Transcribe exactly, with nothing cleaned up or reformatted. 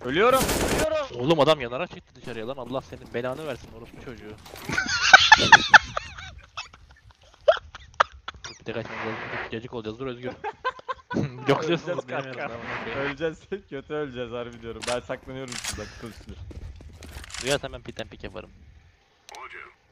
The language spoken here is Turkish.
Ölüyorum. Ölüyorum. Oğlum adam yanarak çıktı dışarıya lan. Allah senin belanı versin orospu çocuğu. Bir tek açmamız lazım. Gecik olacağız. Dur Özgür. Blokluyorsunuz Öleceğiz benim kanka. yanımda. amına koyayım. Öleceğiz. Kötü öleceğiz harbi diyorum. Ben saklanıyorum şurada kutu üstüne. Duyarsam ben pit and pick yaparım.